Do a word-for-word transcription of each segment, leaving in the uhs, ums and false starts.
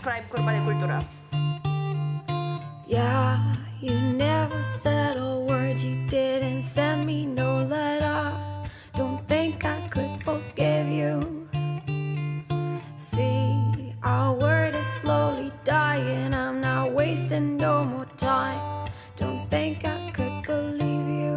subscribe Curba de Cultură. Yeah, you never said a word, you didn't send me no letter. Don't think I could forgive you. See, our word is slowly dying, I'm not wasting no more time. Don't think I could believe you.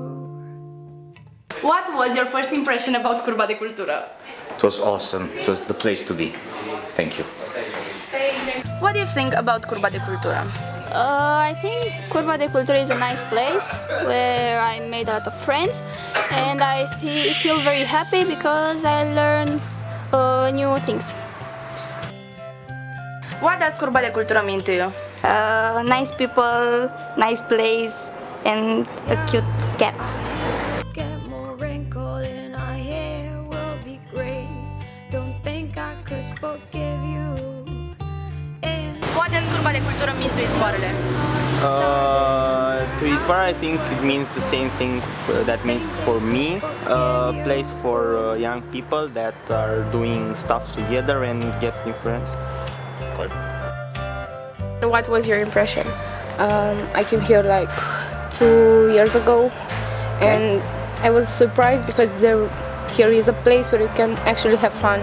What was your first impression about Curba de Cultură? It was awesome. It was the place to be. Thank you. What do you think about Curba de Cultură? Uh, I think Curba de Cultură is a nice place where I made a lot of friends, and I feel very happy because I learned uh, new things. What does Curba de Cultură mean to you? Uh, nice people, nice place, and a cute cat. Get more wrinkled in our hair will be great. Don't think I could forgive you. What does Curba de Cultură mean to Izvoarele? Uh, to Izvoarele, I think it means the same thing that means for me. A uh, place for uh, young people that are doing stuff together and gets new friends. Cool. What was your impression? Um, I came here like two years ago, and I was surprised because there, here is a place where you can actually have fun.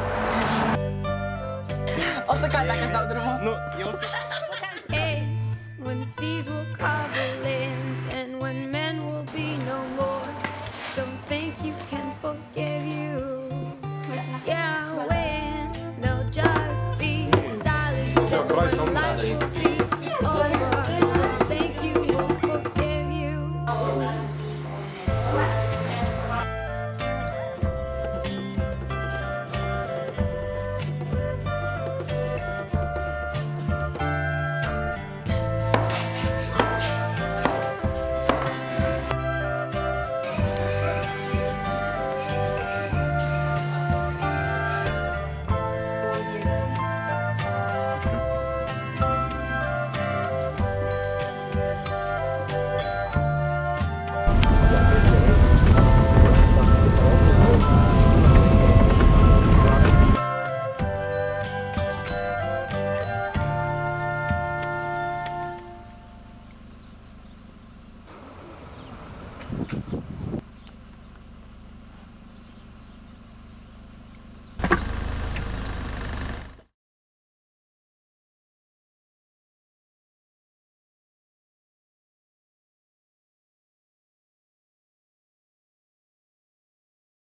O să cad dacă dau drumul. Nu, eu... When seas will cover lands and when men will be no more, don't think you can forgive you. Yeah, when they'll just be silent.